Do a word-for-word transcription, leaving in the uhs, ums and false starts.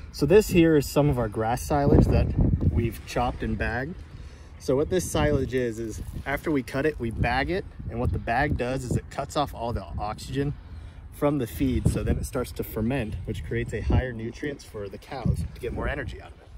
So this here is some of our grass silage that we've chopped and bagged. So what this silage is, is after we cut it, we bag it. And what the bag does is it cuts off all the oxygen from the feed. So then it starts to ferment, which creates a higher nutrients for the cows to get more energy out of it.